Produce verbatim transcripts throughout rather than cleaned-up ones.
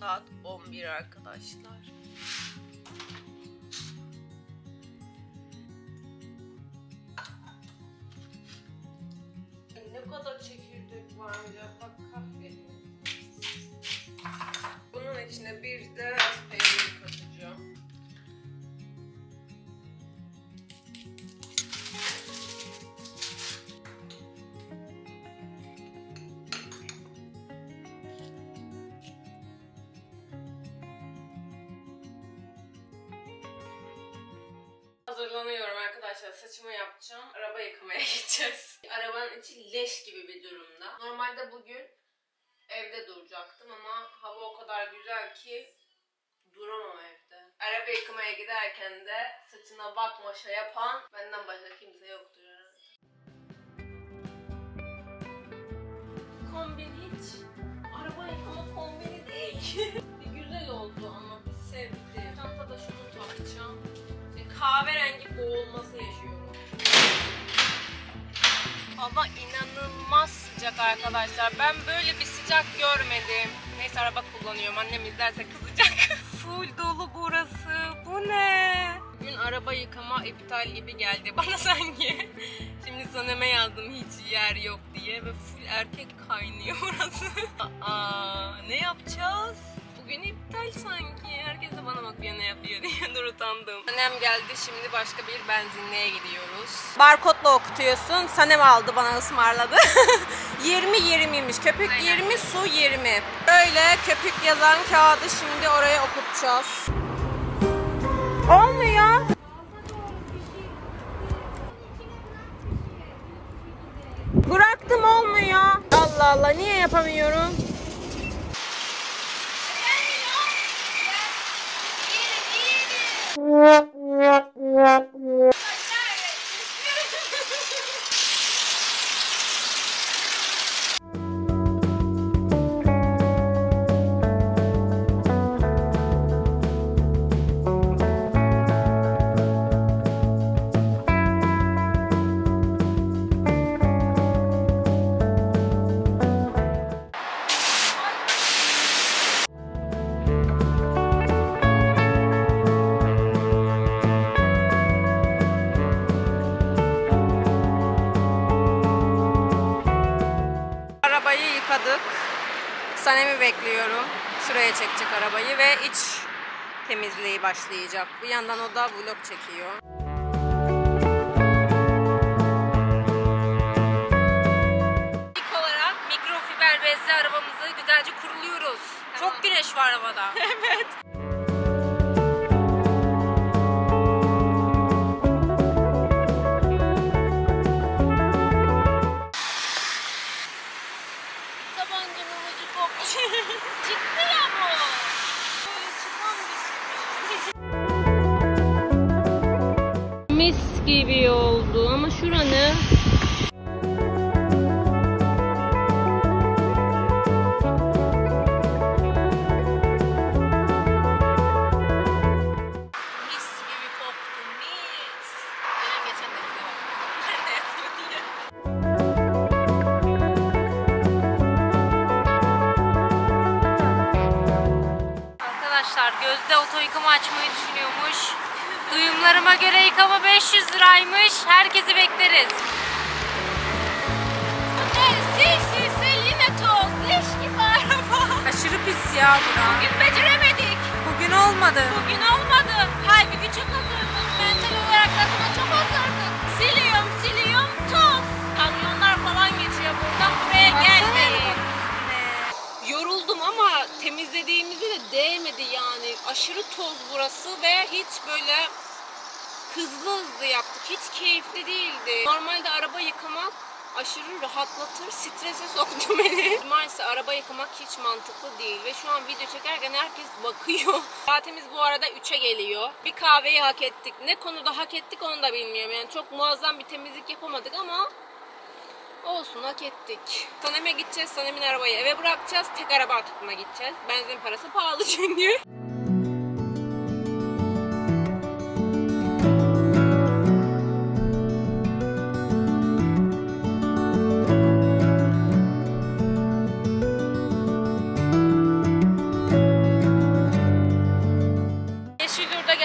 Saat on bir arkadaşlar. Ne kadar çekirdek var ya, bak kahverengi. Bunun içine bir de peynir katacağım. Hazırlanıyorum arkadaşlar. Saçımı yapacağım. Araba yıkamaya gideceğiz. Arabanın içi leş gibi bir durumda. Normalde bugün evde duracaktım ama hava o kadar güzel ki duramam evde. Araba yıkamaya giderken de saçına bakmaşa yapan benden başka kimse yoktur herhalde. Kombin hiç araba yıkama kombini değil. Bir güzel oldu ama bir sevdim. Çantada şunu takacağım. Kahverengi boğulması yaşıyorum. Hava inanılmaz sıcak arkadaşlar. Ben böyle bir sıcak görmedim. Neyse araba kullanıyorum. Annem izlerse kızacak. Full dolu burası. Bu ne? Bugün araba yıkama iptal gibi geldi bana sanki. Şimdi Sanem'e yazdım hiç yer yok diye ve full erkek kaynıyor burası. Aa, ne yapacağız? Bugün iptal sanki. Herkes de bana bakıyor ne yapıyor diye. Dur utandım. Sanem geldi, şimdi başka bir benzinliğe gidiyoruz. Barkodla okutuyorsun. Sanem aldı, bana ısmarladı. yirmi yirmiymiş. Köpük aynen. yirmi, su yirmi. Böyle köpük yazan kağıdı şimdi oraya okutacağız. Olmuyor. Bıraktım, olmuyor. Allah Allah, niye yapamıyorum? Sanem'i bekliyorum. Şuraya çekecek arabayı ve iç temizliği başlayacak. Bir yandan o da vlog çekiyor. İlk olarak mikrofiber bezli arabamızı güzelce kuruluyoruz. Tamam. Çok güneş var havada. Evet. Çıktı ya bu. Böyle çıkan bir şey. Mis gibi oldu ama şuranı mis gibi koktu, mis. Benim geçen de bir bak. Nerede yapıyor diye. Gözde oto yıkama açmayı düşünüyormuş. Duyumlarıma göre yıkama beş yüz liraymış. Herkesi bekleriz. Sil sil sil, yine toz. Leş gibi araba. Aşırı pis ya bura. Bugün beceremedik. Bugün olmadı. Bugün olmadı. Halbuki çok hazırdık. Mental olarak takıma çok hazırdık. Siliyorum siliyorum toz. Kamyonlar falan geçiyor buradan, buraya gelmeyin. Yoruldum ama temizlediğimizde de değmedi yani. Aşırı toz burası ve hiç böyle hızlı hızlı yaptık. Hiç keyifli değildi. Normalde araba yıkamak aşırı rahatlatır. Strese soktu beni. Maalesef araba yıkamak hiç mantıklı değil ve şu an video çekerken herkes bakıyor. Saatimiz bu arada üçe geliyor. Bir kahveyi hak ettik. Ne konuda hak ettik onu da bilmiyorum. Yani çok muazzam bir temizlik yapamadık ama olsun, hak ettik. Sanem'e gideceğiz. Sanem'in arabayı eve bırakacağız. Tek araba atıkına gideceğiz. Benzin parası pahalı çünkü.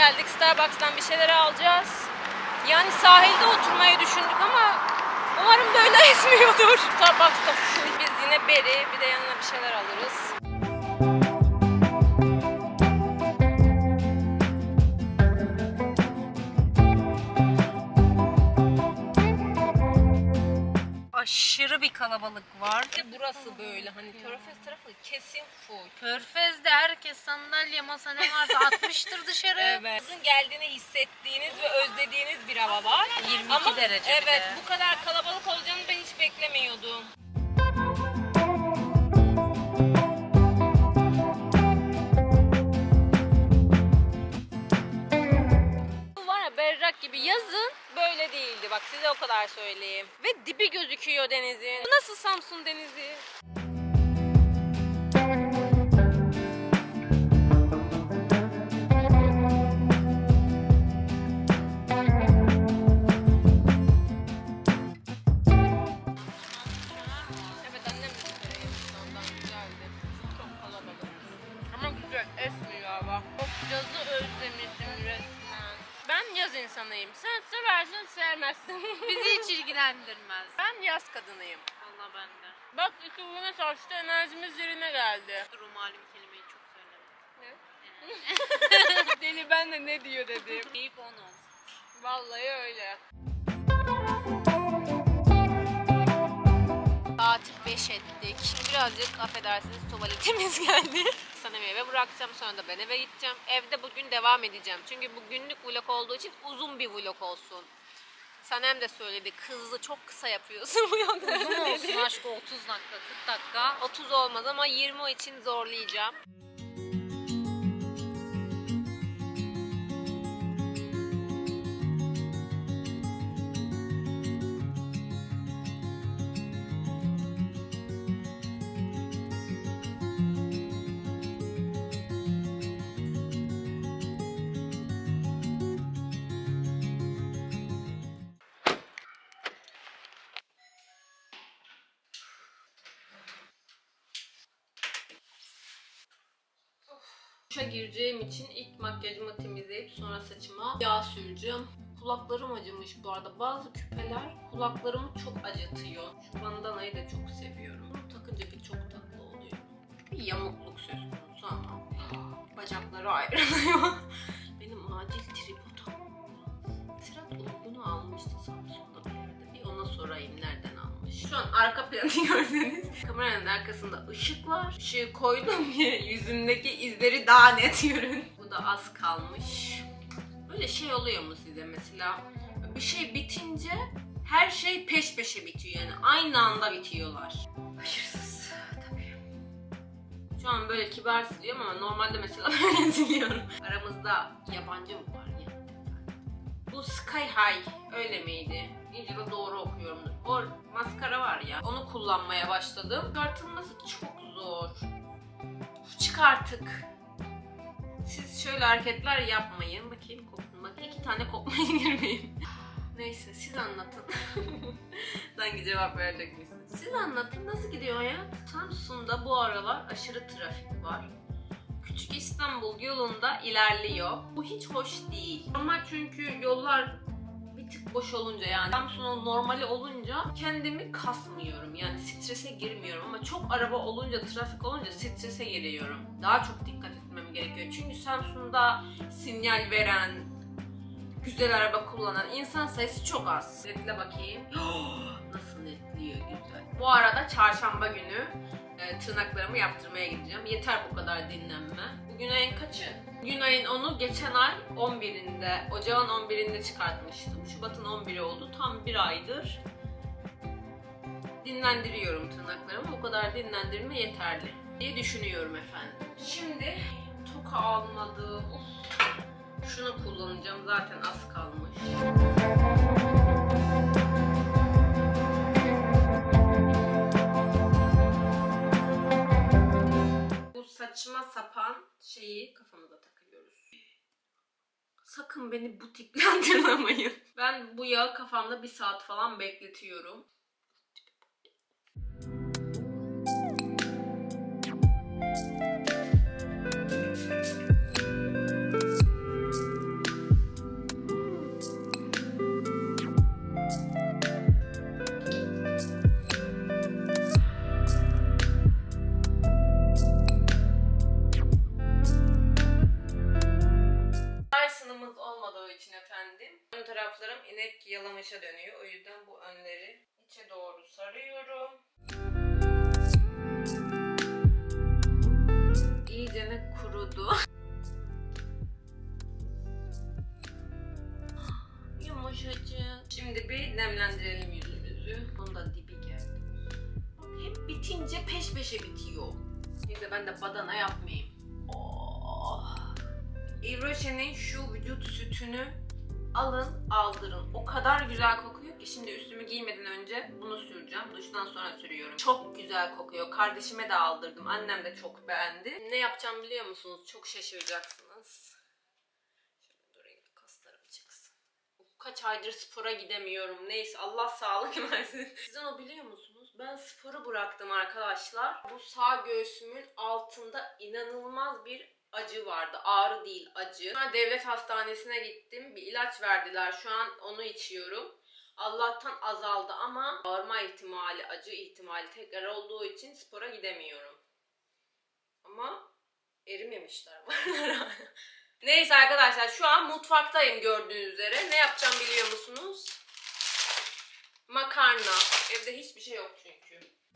geldik. Starbucks'tan bir şeyler alacağız. Yani sahilde oturmayı düşündük ama umarım böyle esmiyordur. Starbucks'ta full. Biz yine beri, bir de yanına bir şeyler alırız. Aşırı bir kalabalık var. Burası böyle hani Körfez tarafı kesin full. Körfez'de herkes sandalye masa ne varsa atmıştır dışarı. Evet. Sizin geldiğini hissettiğiniz ve özlediğiniz bir hava var. yirmi iki Ama derece. Evet, de. Bu kadar kalabalık olacağını ben hiç beklemiyordum. Berrak gibi. Yazın böyle değildi. Bak size o kadar söyleyeyim. Ve dibi gözüküyor denizin. Bu nasıl Samsun denizi? Evet, annem de ondan güzeldi. Çok kalabalık. Ama güzel esmiyor hava. Çok yazı özlemişim resmen. Ben yaz insanıyım. Sen seversin, sevmezsin. Bizi hiç ilgilendirmez. Ben yaz kadınıyım. Vallahi ben de. Bak iki uyuma tartıştı, enerjimiz yerine geldi. Dur, o malum kelimeyi çok söyledim. Ne? Deli ben de ne diyor dedim. Keyif onu. Vallahi öyle. Saat beş ettik. Şimdi birazcık affedersiniz tuvaletimiz geldi. Sanem'i eve bırakacağım, sonra da ben eve gideceğim. Evde bugün devam edeceğim. Çünkü bu günlük vlog olduğu için uzun bir vlog olsun. Sanem de söyledi, hızlı çok kısa yapıyorsun vlogları. Uzun olsun aşkı, otuz dakika, kırk dakika. otuz olmaz ama yirmi için zorlayacağım. Duşa gireceğim için ilk makyajımı temizleyip sonra saçıma yağ süreceğim. Kulaklarım acımış bu arada. Bazı küpeler kulaklarımı çok acıtıyor. Şu bandanayı da çok seviyorum. Bunu takınca bir çok tatlı oluyor. Bir yamukluk söz konusu ama bacakları ayrılıyor. Benim acil tripod almam lazım. Tirat olup bunu almıştı Samsun'da bir yerde. Bir ona sorayım nereden almış. Şu an arka planı görseniz kameranın arkasında ışık var. Işığı koydum diye yüzümdeki izleri daha net görün. Bu da az kalmış. Böyle şey oluyor mu size mesela? Bir şey bitince her şey peş peşe bitiyor yani. Aynı anda bitiyorlar. Hayırsız tabii. Şu an böyle kibar siliyorum ama normalde mesela böyle siliyorum. Aramızda yabancı mı var ya? Bu Sky High öyle miydi? İyice de doğru okuyorumdur. O maskara var ya, onu kullanmaya başladım. Çıkartılması çok zor. Çık artık. Siz şöyle hareketler yapmayın. Bakayım koptum. Bak iki tane kopmaya girmeyin. Neyse siz anlatın. Sanki cevap verecek misiniz? Siz anlatın, nasıl gidiyor hayat? Samsun'da bu aralar aşırı trafik var. Küçük İstanbul yolunda ilerliyor. Bu hiç hoş değil. Normal çünkü yollar bir tık boş olunca, yani Samsun'un normali olunca kendimi kasmıyorum. Yani strese girmiyorum ama çok araba olunca, trafik olunca strese giriyorum. Daha çok dikkat etmem gerekiyor. Çünkü Samsun'da sinyal veren, güzel araba kullanan insan sayısı çok az. Netle bakayım. Nasıl netliyor, güzel. Bu arada çarşamba günü e, tırnaklarımı yaptırmaya gideceğim. Yeter bu kadar dinlenme. Bugün ayın kaçı? Bugün ayın onu geçen ay on birinde, ocağın on birinde çıkartmıştım. Şubat'ın on biri oldu. Tam bir aydır dinlendiriyorum tırnaklarımı. Bu kadar dinlendirme yeterli diye düşünüyorum efendim. Şimdi toka almadı. Of. Şunu kullanacağım. Zaten az kalmış. Bu saçma sapan şeyi kafamıza takıyoruz. Sakın beni butikle hatırlamayın. Ben bu yağı kafamda bir saat falan bekletiyorum. yalamışa dönüyor. O yüzden bu önleri içe doğru sarıyorum. İyicene kurudu. Yumuşacık. Şimdi bir nemlendirelim yüzümüzü. Onun da dibi geldi. Hep bitince peş peşe bitiyor. Neyse ben de badana yapmayayım. Oh. Yves Rocher'in şu vücut sütünü alın, aldırın. O kadar güzel kokuyor ki şimdi üstümü giymeden önce bunu süreceğim. Duştan sonra sürüyorum. Çok güzel kokuyor. Kardeşime de aldırdım. Annem de çok beğendi. Ne yapacağım biliyor musunuz? Çok şaşıracaksınız. Şöyle durayım, kaslarım çıksın. Kaç aydır spora gidemiyorum. Neyse Allah sağlık versin. Sizin o biliyor musunuz? Ben sporu bıraktım arkadaşlar. Bu sağ göğsümün altında inanılmaz bir acı vardı. Ağrı değil, acı. Sonra devlet hastanesine gittim. Bir ilaç verdiler. Şu an onu içiyorum. Allah'tan azaldı ama ağrıma ihtimali, acı ihtimali tekrar olduğu için spora gidemiyorum. Ama erimemişler bana. Neyse arkadaşlar şu an mutfaktayım gördüğünüz üzere. Ne yapacağım biliyor musunuz? Makarna. Evde hiçbir şey yok çünkü.